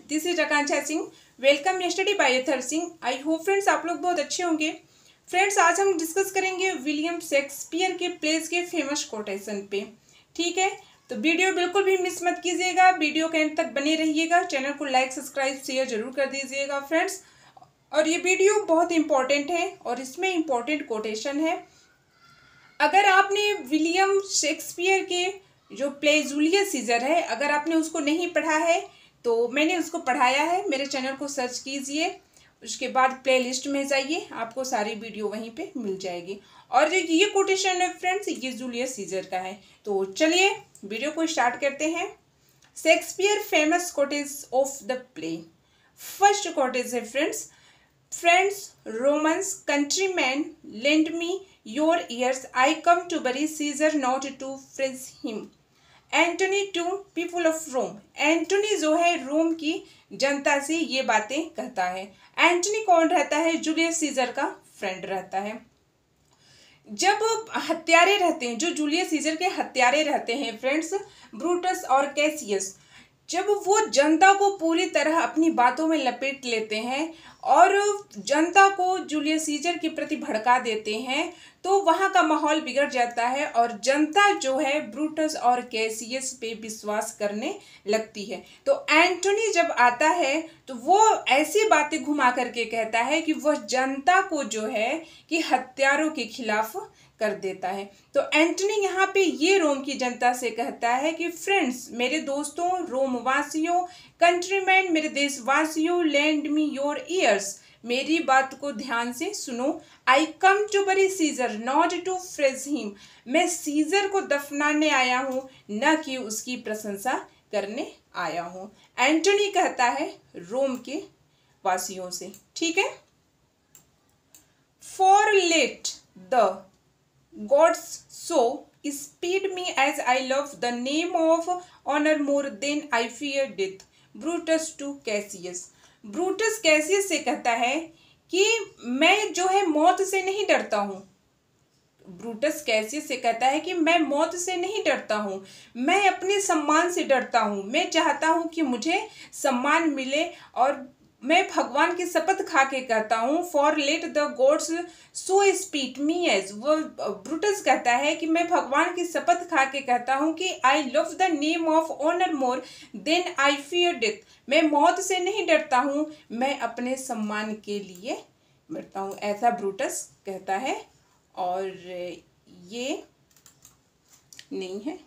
This is Akanksha Singh. Welcome study by एथर Singh. I hope friends आप लोग बहुत अच्छे होंगे। फ्रेंड्स आज हम डिस्कस करेंगे विलियम शेक्सपियर के प्लेस के फेमस कोटेशन पे। ठीक है, तो वीडियो बिल्कुल भी मिस मत कीजिएगा, वीडियो के एंड तक बने रहिएगा। चैनल को लाइक सब्सक्राइब शेयर जरूर कर दीजिएगा फ्रेंड्स। और ये वीडियो बहुत इंपॉर्टेंट है और इसमें इंपॉर्टेंट कोटेशन है। अगर आपने विलियम शेक्सपियर के जो प्ले जूलियस सीजर है, अगर आपने उसको नहीं पढ़ा है तो मैंने उसको पढ़ाया है। मेरे चैनल को सर्च कीजिए, उसके बाद प्लेलिस्ट में जाइए, आपको सारी वीडियो वहीं पे मिल जाएगी। और ये कोटेशन है फ्रेंड्स, ये जूलियस सीजर का है। तो चलिए वीडियो को स्टार्ट करते हैं। Shakespeare famous quotes of the play. First quotes है friends, Romans countrymen, lend me your ears. I come to bury Caesar, not to freeze him. Antony to people of Rome. Antony जो है रोम की जनता से ये बातें कहता है। एंटोनी कौन रहता है? जूलियस सीजर का फ्रेंड रहता है। जब हत्यारे रहते हैं, जो जूलियस सीजर के हत्यारे रहते हैं फ्रेंड्स, ब्रूटस और कैसियस, जब वो जनता को पूरी तरह अपनी बातों में लपेट लेते हैं और जनता को जूलियस सीजर के प्रति भड़का देते हैं, तो वहाँ का माहौल बिगड़ जाता है और जनता जो है ब्रूटस और कैसियस पे विश्वास करने लगती है। तो एंटोनी जब आता है तो वो ऐसी बातें घुमा करके कहता है कि वह जनता को जो है कि हत्यारों के खिलाफ कर देता है। तो एंटोनी यहाँ पे ये रोम की जनता से कहता है कि फ्रेंड्स, मेरे दोस्तों, रोमवासियों, कंट्रीमैन, मेरे देशवासियों, लैंड मी योर ईयर्स, मेरी बात को ध्यान से सुनो। I come to bury Caesar not to praise him. मैं सीजर को दफनाने आया हूँ, न कि उसकी प्रशंसा करने आया हूँ। एंटोनी कहता है रोम के वासियों से। ठीक है। For let the Gods so speed me as I love the name of honor more than I fear death. Brutus to Cassius. Brutus Cassius से कहता है कि मैं जो है मौत से नहीं डरता हूँ। ब्रूटस कैसियस से कहता है कि मैं मौत से नहीं डरता हूँ, मैं अपने सम्मान से डरता हूँ। मैं चाहता हूँ कि मुझे सम्मान मिले और मैं भगवान की शपथ खा के कहता हूँ, for let the gods so speed me as. वो ब्रूटस कहता है कि मैं भगवान की शपथ खा के कहता हूँ कि I love the name of honour more than I fear death. मैं मौत से नहीं डरता हूँ, मैं अपने सम्मान के लिए मरता हूँ, ऐसा ब्रूटस कहता है। और ये नहीं है,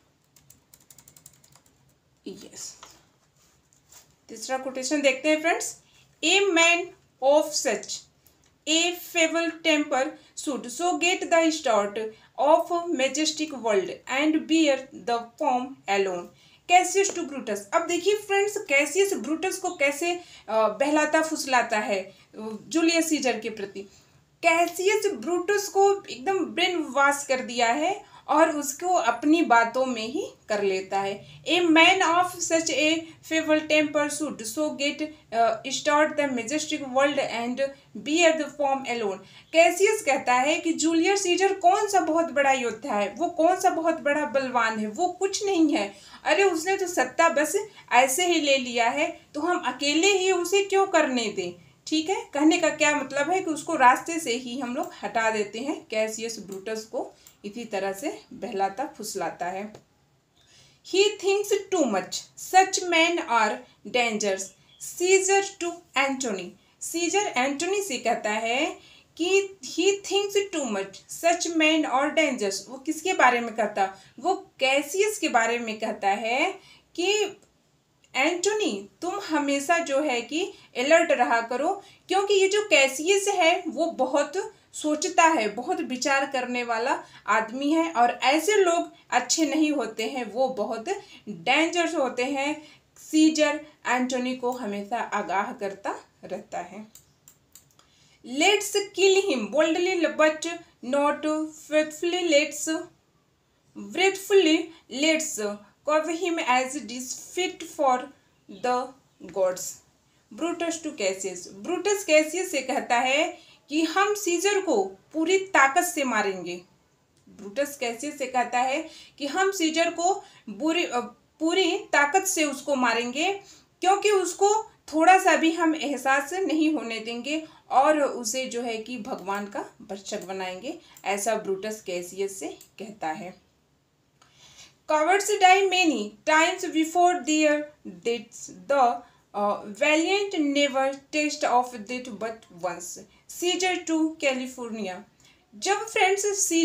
यस। तीसरा कोटेशन देखते हैं friends. A man of such a feeble temper should so get the start of majestic world and bear the form alone. Cassius to Brutus. अब देखिए फ्रेंड्स, कैसियस ब्रूटस को कैसे बहलाता फुसलाता है जूलियस सीजर के प्रति। कैसियस ब्रूटस को एकदम ब्रेन वॉश कर दिया है और उसको अपनी बातों में ही कर लेता है। A man of such a feeble temper should so get start the majestic world and bear the form alone. Cassius कहता है कि जूलियस सीजर कौन सा बहुत बड़ा योद्धा है, वो कौन सा बहुत बड़ा बलवान है, वो कुछ नहीं है। अरे उसने तो सत्ता बस ऐसे ही ले लिया है, तो हम अकेले ही उसे क्यों करने दें। ठीक है, कहने का क्या मतलब है कि उसको रास्ते से ही हम लोग हटा देते हैं। कैसियस ब्रूटस को इसी तरह से बहलाता फुसलाता है। He thinks too much, such man are dangerous. Caesar to Antony. Caesar Antony से कहता है कि he thinks too much, such man are dangerous. वो किसके बारे में कहता? वो कैसियस के बारे में कहता है कि एंटोनी, तुम हमेशा जो है कि अलर्ट रहा करो, क्योंकि ये जो कैसियस है वो बहुत सोचता है, बहुत विचार करने वाला आदमी है और ऐसे लोग अच्छे नहीं होते हैं, वो बहुत डेंजरस होते हैं। सीजर एंटोनी को हमेशा आगाह करता रहता है। Let's kill him boldly but not faithfully, let's carve him as dish fit for the gods. Brutus to Cassius. Brutus Cassius से कहता है कि हम सीजर को पूरी ताकत से मारेंगे। ब्रूटस कैसियस से कहता है कि हम सीजर को पूरी ताकत से उसको मारेंगे, क्योंकि उसको थोड़ा सा भी हम एहसास नहीं होने देंगे और उसे जो है कि भगवान का भक्षक बनाएंगे, ऐसा ब्रूटस कैसियस से कहता है। Cowards die many times before their deaths. The valiant never taste of death but once. Caesar to California. जब फ्रेंड्स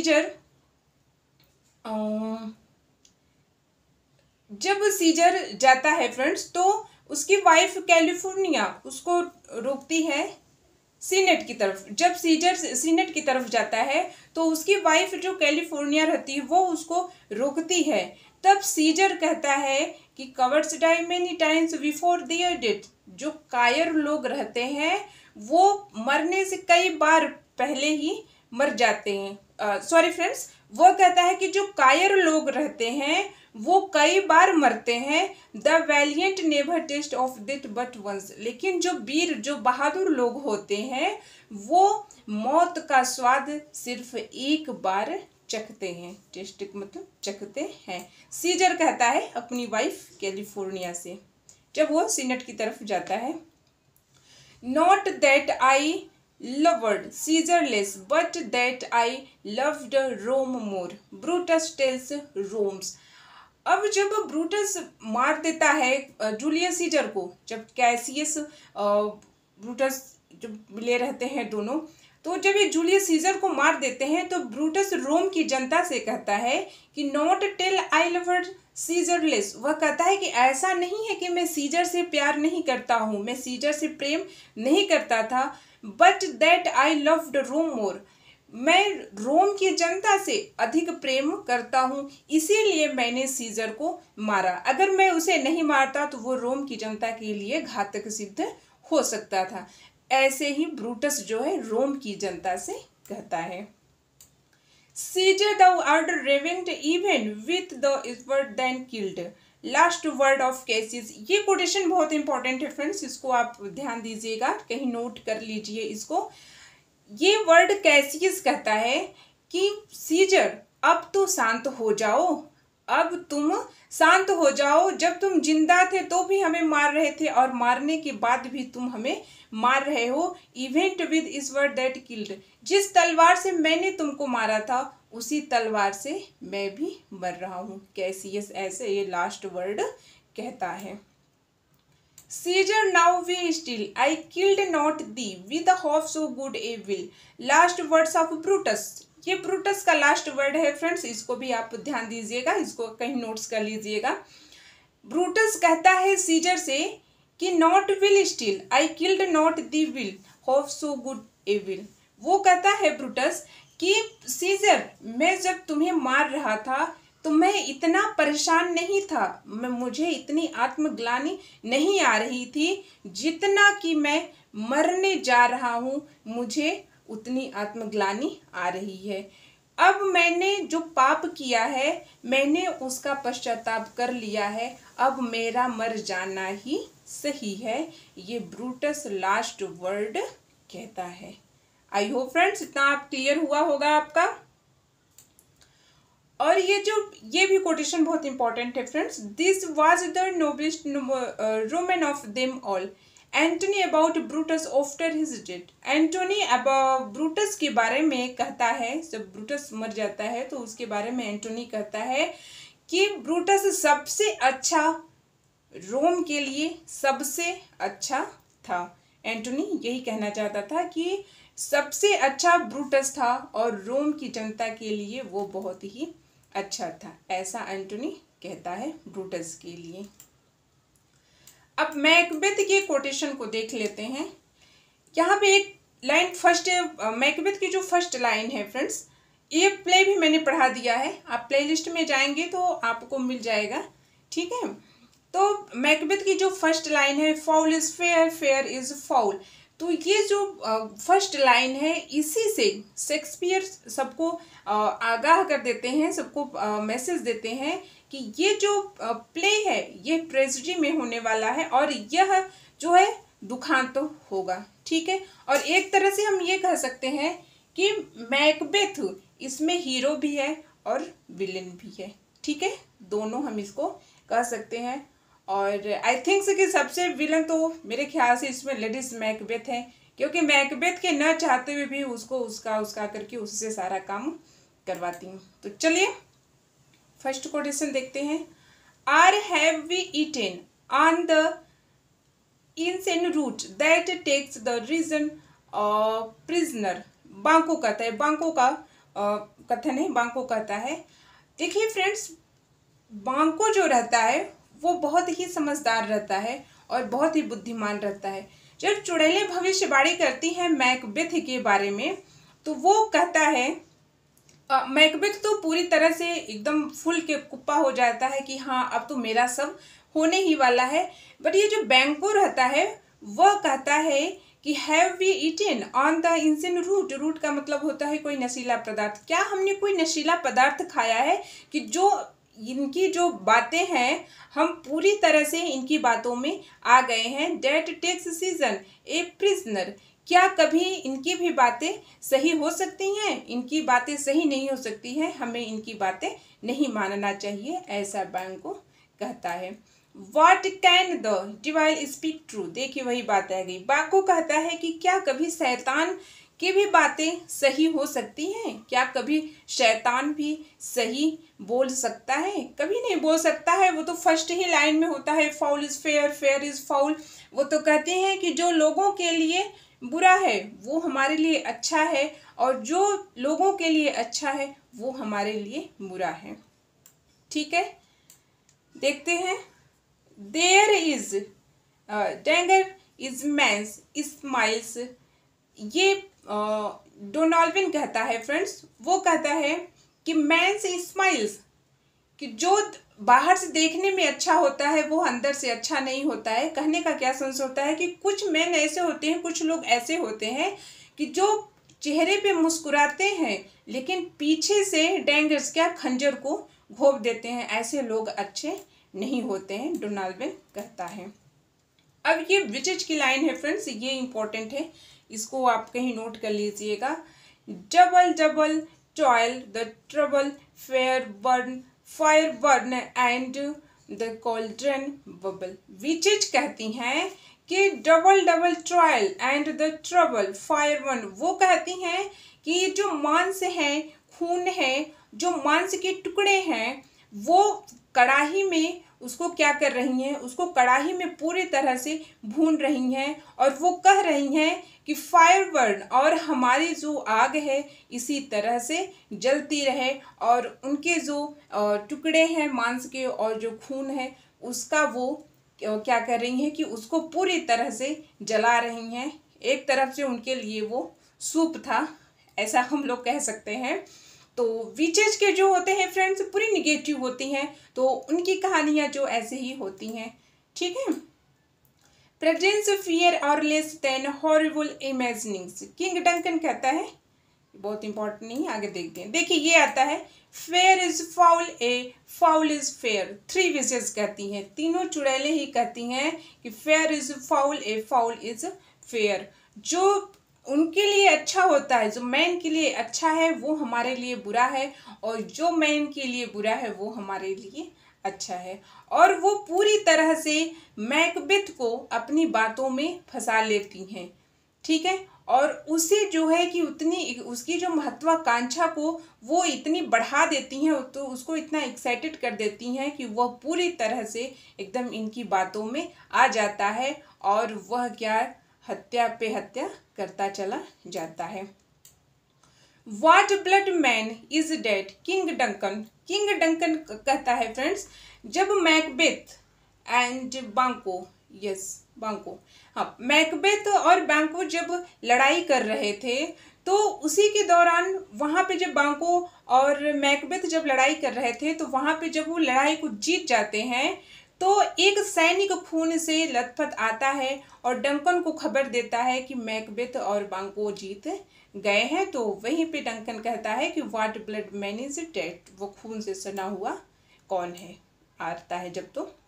सीजर जाता है फ्रेंड्स, तो उसकी वाइफ कैलिफोर्निया उसको रोकती है सीनेट की तरफ। जब सीजर सीनेट की तरफ जाता है तो उसकी वाइफ जो कैलिफोर्निया रहती है वो उसको रोकती है। तब सीजर कहता है कि cowards die many times before their death. जो कायर लोग रहते हैं वो मरने से कई बार पहले ही मर जाते हैं। सॉरी फ्रेंड्स, वो कहता है कि जो कायर लोग रहते हैं वो कई बार मरते हैं। The valiant never taste of death but once. लेकिन जो वीर, जो बहादुर लोग होते हैं वो मौत का स्वाद सिर्फ एक बार चखते हैं। टेस्ट मतलब चखते हैं, सीजर कहता है अपनी वाइफ कैलिफोर्निया से जब वो सीनेट की तरफ जाता है। Not that I loved Caesar less, but that I loved Rome more. Brutus tells Rome's। अब जब ब्रूटस मार देता है जूलियस सीजर को, जब कैसियस ब्रूटस जब मिले रहते हैं दोनों, तो जब ये जूलियस सीजर को मार देते हैं तो ब्रूटस रोम की जनता से कहता है कि not that I loved Caesar less. वह कहता है कि ऐसा नहीं है कि मैं सीजर से प्यार नहीं करता हूँ, मैं सीजर से प्रेम नहीं करता था, but that I loved Rome more. मैं रोम की जनता से अधिक प्रेम करता हूँ, इसीलिए मैंने सीजर को मारा। अगर मैं उसे नहीं मारता तो वो रोम की जनता के लिए घातक सिद्ध हो सकता था। ऐसे ही ब्रूटस जो है रोम की जनता से कहता है। Caesar thou art revenged even with the sword then killed। Last word of Cassius. ये कोटेशन बहुत इंपॉर्टेंट है फ्रेंड्स, इसको आप ध्यान दीजिएगा, कहीं नोट कर लीजिए इसको। ये वर्ड कैसियस कहता है कि सीजर अब तो शांत हो जाओ, अब तुम शांत हो जाओ। जब तुम जिंदा थे तो भी हमें मार रहे थे और मारने के बाद भी तुम हमें मार रहे हो। Even with sword that killed. जिस तलवार से मैंने तुमको मारा था उसी तलवार से मैं भी मर रहा हूँ। कैसियस ऐसे ये लास्ट वर्ड कहता है। Caesar now be still I killed not thee with hope so good a will. Last words of Brutus. ये ब्रूटस का लास्ट वर्ड है फ्रेंड्स, इसको भी आप ध्यान दीजिएगा, इसको कहीं नोट्स कर लीजिएगा। ब्रूटस कहता है सीजर से कि not will still I killed not thee will hope so good a will. वो कहता है ब्रूटस कि सीजर, मैं जब तुम्हें मार रहा था तो मैं इतना परेशान नहीं था, मुझे इतनी आत्मग्लानि नहीं आ रही थी, जितना कि मैं मरने जा रहा हूँ मुझे उतनी आत्मग्लानि आ रही है। अब मैंने जो पाप किया है मैंने उसका पश्चाताप कर लिया है, अब मेरा मर जाना ही सही है। ये ब्रूटस लास्ट वर्ड कहता है। आई होप फ्रेंड्स इतना आप क्लियर हुआ होगा आपका। और ये भी कोटेशन बहुत इंपॉर्टेंट है friends. This was the noblest Roman of them all. Antony about Brutus after his death. Antony अब ब्रूटस के बारे में कहता है, जब ब्रूटस मर जाता है तो उसके बारे में एंटोनी कहता है कि ब्रूटस सबसे अच्छा, रोम के लिए सबसे अच्छा था। एंटोनी यही कहना चाहता था कि सबसे अच्छा ब्रूटस था और रोम की जनता के लिए वो बहुत ही अच्छा था, ऐसा एंटोनी कहता है ब्रूटस के लिए। अब मैकबेथ के कोटेशन को देख लेते हैं। यहाँ पे एक लाइन फर्स्ट, मैकबेथ की जो फर्स्ट लाइन है फ्रेंड्स, ये प्ले भी मैंने पढ़ा दिया है, आप प्लेलिस्ट में जाएंगे तो आपको मिल जाएगा, ठीक है। तो मैकबेथ की जो फर्स्ट लाइन है, foul is fair, fair is foul, तो ये जो फर्स्ट लाइन है इसी से शेक्सपियर सबको आगाह कर देते हैं, सबको मैसेज देते हैं कि ये जो प्ले है ये ट्रेजेडी में होने वाला है और यह जो है दुखांत होगा, ठीक है। और एक तरह से हम ये कह सकते हैं कि मैकबेथ इसमें हीरो भी है और विलेन भी है, ठीक है, दोनों हम इसको कह सकते हैं। और आई थिंक कि सबसे विलन तो मेरे ख्याल से इसमें लेडीज मैकबेथ है, क्योंकि मैकबेथ के न चाहते हुए भी उसको उसका करके उससे सारा काम करवाती हूँ। तो चलिए फर्स्ट कोटेशन देखते हैं। Or have we eaten on the insane root that takes the reason prisoner. Banquo कहता है, बांको का कथन है, बांको कहता है। देखिए फ्रेंड्स, बांको जो रहता है वो बहुत ही समझदार रहता है और बहुत ही बुद्धिमान रहता है। जब चुड़ैलें भविष्यवाणी करती हैं मैकबेथ के बारे में, तो वो कहता है, मैकबेथ तो पूरी तरह से एकदम फुल के कुप्पा हो जाता है कि हाँ अब तो मेरा सब होने ही वाला है। बट ये जो बैंको रहता है वह कहता है कि have we eaten on the insane root. Root का मतलब होता है कोई नशीला पदार्थ। क्या हमने कोई नशीला पदार्थ खाया है कि जो इनकी जो बातें हैं हम पूरी तरह से इनकी बातों में आ गए हैं। That takes season a prisoner. क्या कभी इनकी भी बातें सही हो सकती हैं? इनकी बातें सही नहीं हो सकती हैं, हमें इनकी बातें नहीं मानना चाहिए, ऐसा बैंको कहता है। What can the devil speak true? देखिए वही बात आ गई। बैंको कहता है कि क्या कभी शैतान की भी बातें सही हो सकती हैं? क्या कभी शैतान भी सही बोल सकता है? कभी नहीं बोल सकता है। वो तो फर्स्ट ही लाइन में होता है, foul is fair, fair is foul. वो तो कहते हैं कि जो लोगों के लिए बुरा है वो हमारे लिए अच्छा है, और जो लोगों के लिए अच्छा है वो हमारे लिए बुरा है। ठीक है, देखते हैं। There is danger is man's smiles. ये डोनाल्विन कहता है फ्रेंड्स, वो कहता है कि मैंस स्माइल्स, कि जो बाहर से देखने में अच्छा होता है वो अंदर से अच्छा नहीं होता है। कहने का क्या सेंस होता है कि कुछ मैन ऐसे होते हैं, कुछ लोग ऐसे होते हैं कि जो चेहरे पे मुस्कुराते हैं लेकिन पीछे से डैंगर्स क्या खंजर को घोंप देते हैं। ऐसे लोग अच्छे नहीं होते हैं, डोनाल्विन कहता है। अब ये विचेज की लाइन है फ्रेंड्स, ये इंपॉर्टेंट है, इसको आप कहीं नोट कर लीजिएगा। Double double toil the trouble fair burn fire burn and the cauldron bubble. Witches कहती हैं कि double double trial and the trouble fire burn. वो कहती हैं कि जो मांस है, खून है, जो मांस के टुकड़े हैं, वो कढ़ाई में उसको क्या कर रही हैं, उसको कढ़ाई में पूरी तरह से भून रही हैं, और वो कह रही हैं कि फायर बर्न, और हमारी जो आग है इसी तरह से जलती रहे, और उनके जो टुकड़े हैं मांस के और जो खून है उसका वो क्या कर रही हैं कि उसको पूरी तरह से जला रही हैं। एक तरफ से उनके लिए वो सूप था, ऐसा हम लोग कह सकते हैं। तो विचेज के जो होते हैं फ्रेंड्स पूरी निगेटिव होती हैं, तो उनकी कहानियाँ जो ऐसे ही होती हैं। ठीक है। Presence fear are less than horrible imaginings. King Duncan कहता है, बहुत इंपॉर्टेंट नहीं है, आगे देखते हैं। देखिए ये आता है, fair is foul a foul is fair. Three witches कहती हैं, तीनों चुड़ैलें ही कहती हैं कि fair is foul a foul is fair. जो उनके लिए अच्छा होता है, जो मैन के लिए अच्छा है वो हमारे लिए बुरा है, और जो मैन के लिए बुरा है वो हमारे लिए अच्छा है। और वो पूरी तरह से मैकबेथ को अपनी बातों में फंसा लेती हैं। ठीक है, और उसे जो है कि उतनी उसकी जो महत्वाकांक्षा को वो इतनी बढ़ा देती हैं, तो उसको इतना एक्साइटेड कर देती हैं कि वह पूरी तरह से एकदम इनकी बातों में आ जाता है, और वह क्या हत्या पे हत्या करता चला जाता है। What blood man is dead? King Duncan. King Duncan कहता है फ्रेंड्स, जब Macbeth and Banquo, yes Banquo, हाँ मैकबेथ और बांको जब लड़ाई कर रहे थे, तो उसी के दौरान वहाँ पे जब बांको और मैकबेथ जब लड़ाई कर रहे थे, तो वहाँ पे जब वो लड़ाई को जीत जाते हैं, तो एक सैनिक खून से लथपथ आता है और डंकन को खबर देता है कि मैकबेथ और बांको जीत गए हैं। तो वहीं पे डंकन कहता है कि what blood man is dead. वो खून से सना हुआ कौन है, आता है जब। तो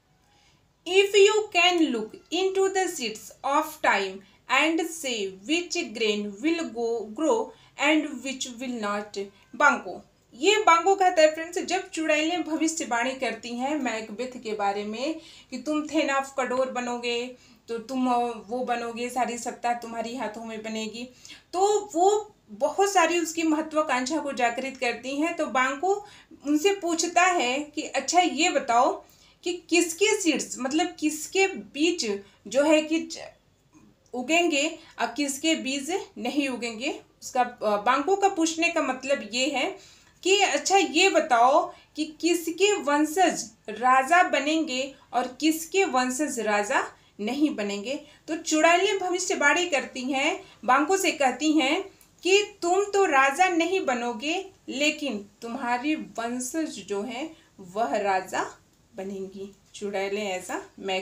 if you can look into the seeds of time and say which grain will grow and which will not. Banquo, ये बांगो कहता है फ्रेंड्स, जब चुड़ैलें भविष्यवाणी करती हैं मैकबेथ के बारे में कि तुम थेन ऑफ कडोर बनोगे, तो तुम वो बनोगे, सारी सत्ता तुम्हारी हाथों में बनेगी, तो वो बहुत सारी उसकी महत्वाकांक्षा को जागृत करती हैं। तो बांगो उनसे पूछता है कि अच्छा ये बताओ कि किसके सीड्स, मतलब किसके बीज जो है कि उगेंगे और किसके बीज नहीं उगेंगे। उसका बांगो का पूछने का मतलब ये है कि अच्छा ये बताओ कि किसके वंशज राजा बनेंगे और किसके वंशज राजा नहीं बनेंगे। तो चुड़ैलें भविष्यवाणी करती हैं, बांगो से कहती हैं कि तुम तो राजा नहीं बनोगे, लेकिन तुम्हारी वंशज जो है वह राजा बनेंगी। चुड़ैलें ऐसा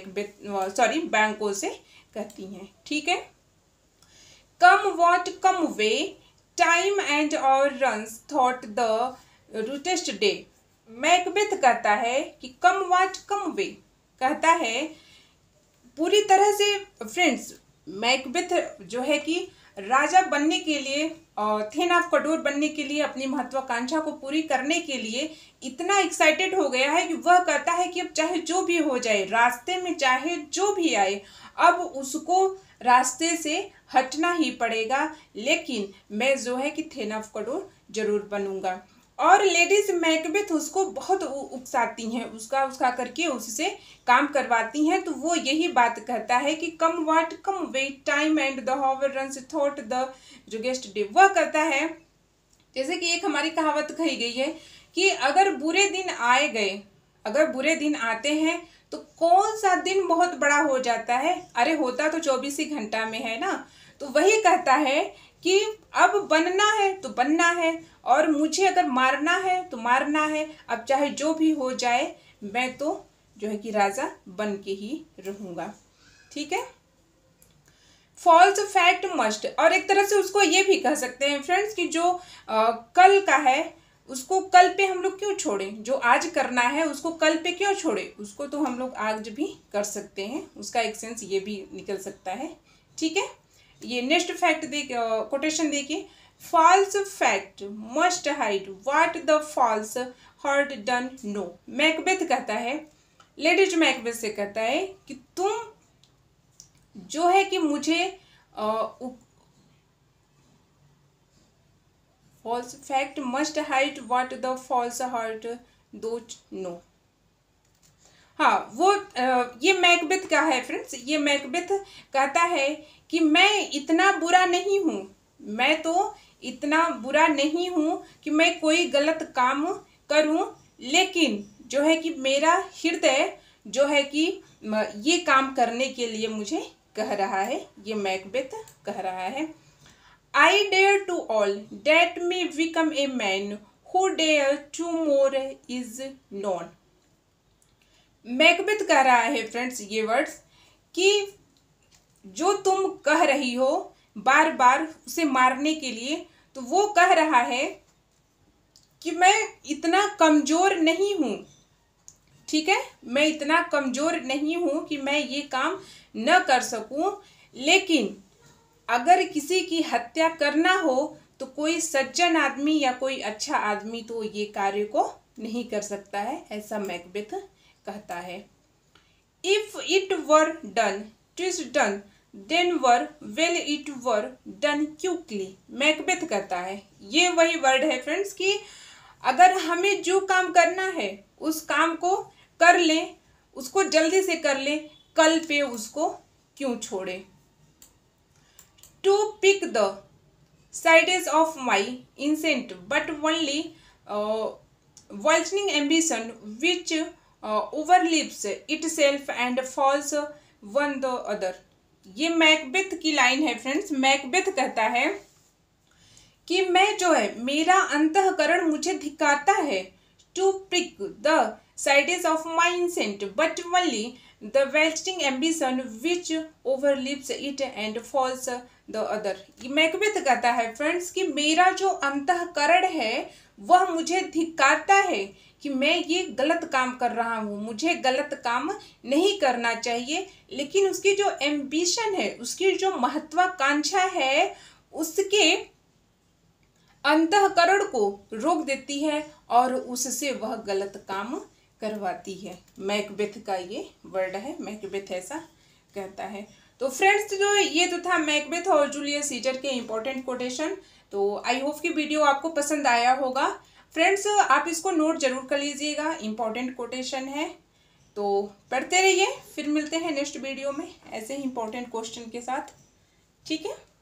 बांगो से कहती हैं। ठीक है। Come what come way, time and hour runs through the roughest day. Macbeth कहता है कि कम वॉट कम वे, कहता है पूरी तरह से फ्रेंड्स मैकबेथ जो है कि राजा बनने के लिए और थेन ऑफ कडोर बनने के लिए, अपनी महत्वाकांक्षा को पूरी करने के लिए इतना एक्साइटेड हो गया है कि वह कहता है कि अब चाहे जो भी हो जाए, रास्ते में चाहे जो भी आए, अब उसको रास्ते से हटना ही पड़ेगा, लेकिन मैं जो है कि थेन ऑफ कडोर जरूर बनूंगा। और लेडीज मैकबेथ उसको बहुत उकसाती हैं, उसका करके उससे काम करवाती हैं। तो वो यही बात कहता है कि come what come wait, time and the hour runs through the roughest day. वह कहता है, जैसे कि एक हमारी कहावत कही गई है कि अगर बुरे दिन आए गए, अगर बुरे दिन आते हैं तो कौन सा दिन बहुत बड़ा हो जाता है, अरे होता तो 24 ही घंटा में है ना। तो वही कहता है कि अब बनना है तो बनना है, और मुझे अगर मारना है तो मारना है, अब चाहे जो भी हो जाए मैं तो जो है कि राजा बन के ही रहूंगा। ठीक है। फॉल्स फैक्ट मस्ट, और एक तरह से उसको ये भी कह सकते हैं फ्रेंड्स कि जो कल का है उसको कल पे हम लोग क्यों छोड़े, जो आज करना है उसको कल पे क्यों छोड़े, उसको तो हम लोग आज भी कर सकते हैं। उसका एक सेंस ये भी निकल सकता है। ठीक है। ये नेक्स्ट फैक्ट कोटेशन देखिए, फॉल्स फैक्ट must hide what the false heart doth know. Macbeth कहता है, लेडीज मैकबेथ से कहता है कि तुम जो है कि मुझे फॉल्स फैक्ट must hide what the false heart don't know. हाँ, वो ये मैकबेथ का है फ्रेंड्स। ये मैकबेथ कहता है कि मैं इतना बुरा नहीं हूँ, मैं तो इतना बुरा नहीं हूँ कि मैं कोई गलत काम करूँ, लेकिन जो है कि मेरा हृदय जो है कि ये काम करने के लिए मुझे कह रहा है। ये मैकबेथ कह रहा है। I dare to all that may become a man who dare to more is known। Macbeth कह रहा है फ्रेंड्स ये वर्ड्स कि जो तुम कह रही हो बार बार उसे मारने के लिए, तो वो कह रहा है कि मैं इतना कमजोर नहीं हूँ। ठीक है, मैं इतना कमजोर नहीं हूँ कि मैं ये काम न कर सकूं, लेकिन अगर किसी की हत्या करना हो तो कोई सज्जन आदमी या कोई अच्छा आदमी तो ये कार्य को नहीं कर सकता है, ऐसा मैकबेथ कहता है। If it were done TISS done then were well it were done quickly. Macbeth कहता है, ये वही वर्ड है फ्रेंड्स कि अगर हमें जो काम करना है उस काम को कर लें, उसको जल्दी से कर लें, कल पे उसको क्यों छोड़े। To pick the sides of my instinct, but only vulturing ambition which overleaps itself and falls one the other। ये मैकबेथ की लाइन है फ्रेंड्स। मैकबेथ कहता है कि मैं जो है, मेरा अंतःकरण मुझे धिक्कारता है। To pick the sides of my instinct, but only the vulturing ambition which overleaps it and falls the other. Macbeth कहता है फ्रेंड्स कि मेरा जो अंतःकरण है वह मुझे धिक्कारता है कि मैं ये गलत काम कर रहा हूँ, मुझे गलत काम नहीं करना चाहिए, लेकिन उसकी जो एम्बिशन है, उसकी जो महत्वाकांक्षा है, उसके अंतःकरण को रोक देती है और उससे वह गलत काम करवाती है। मैकबेथ का ये वर्ड है, मैकबेथ ऐसा कहता है। तो फ्रेंड्स जो ये तो था मैकबेथ और जूलियस सीजर के इंपॉर्टेंट कोटेशन। तो आई होप कि वीडियो आपको पसंद आया होगा। फ्रेंड्स आप इसको नोट जरूर कर लीजिएगा, इंपॉर्टेंट कोटेशन है। तो पढ़ते रहिए, फिर मिलते हैं नेक्स्ट वीडियो में ऐसे ही इंपॉर्टेंट क्वेश्चन के साथ। ठीक है।